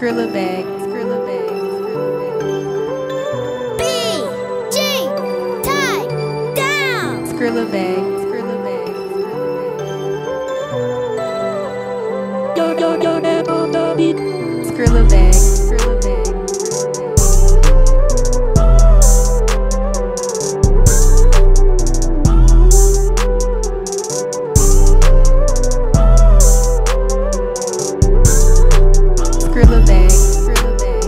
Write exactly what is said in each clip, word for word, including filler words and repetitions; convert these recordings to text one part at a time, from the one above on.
Skrilla bag, Skrilla bag, Skrilla bag. B, G, tie, down. Skrilla bag, Skrilla bag, Skrilla bag. Yo yo yo never on the beat. Skrilla bag, Skrilla bag. Skrilla bag, Skrilla bag.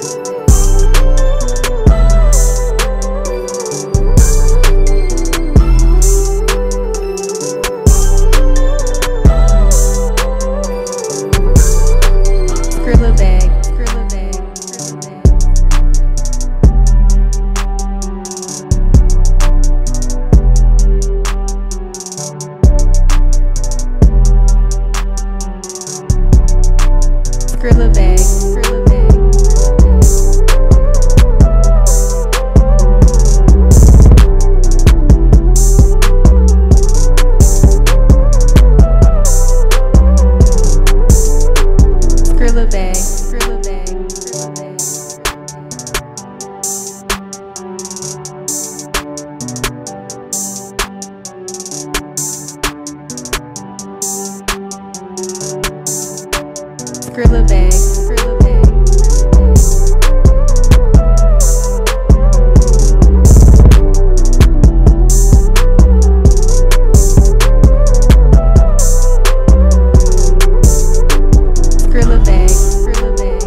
Skrilla bag, Skrilla bag, Skrilla bag, Skrilla bag. Skrilla bag, Skrilla bag, Skrilla bag. Skrilla bag, Skrilla bag. Skrilla bag, Skrilla bag,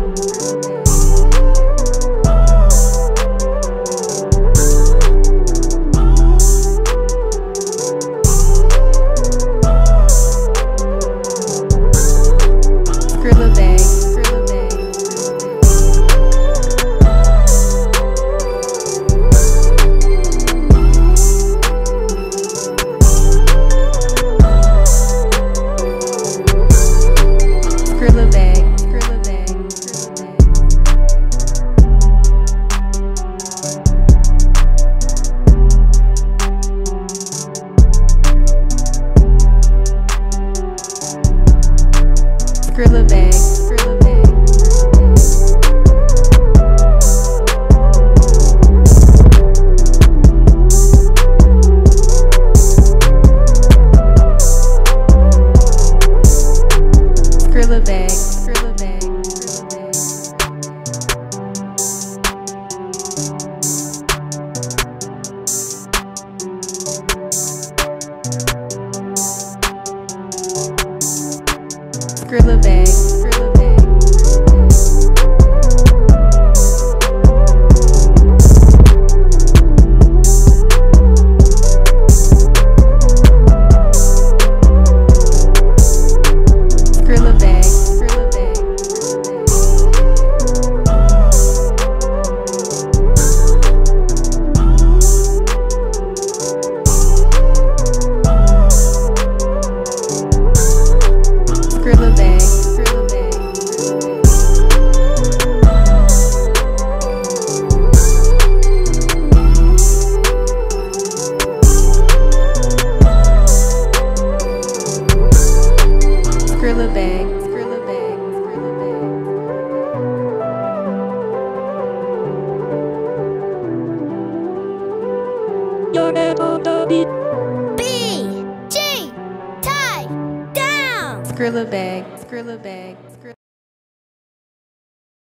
Skrilla bag, Skrilla bag. Skrilla bag, Skrilla bag, Skrilla bag. Skrilla bag, Skrilla bag. Skrilla bag, Skrilla bag, Skrilla bag. Skrilla bag, Skrilla bag. Skrilla bag, Skrilla bag, Skrilla bag, Skrilla bag. Skrilla bag, Skrilla bag, Skrilla bag. Yo never on the beat. B, G, tie, down. Skrilla bag, Skrilla bag, Skrilla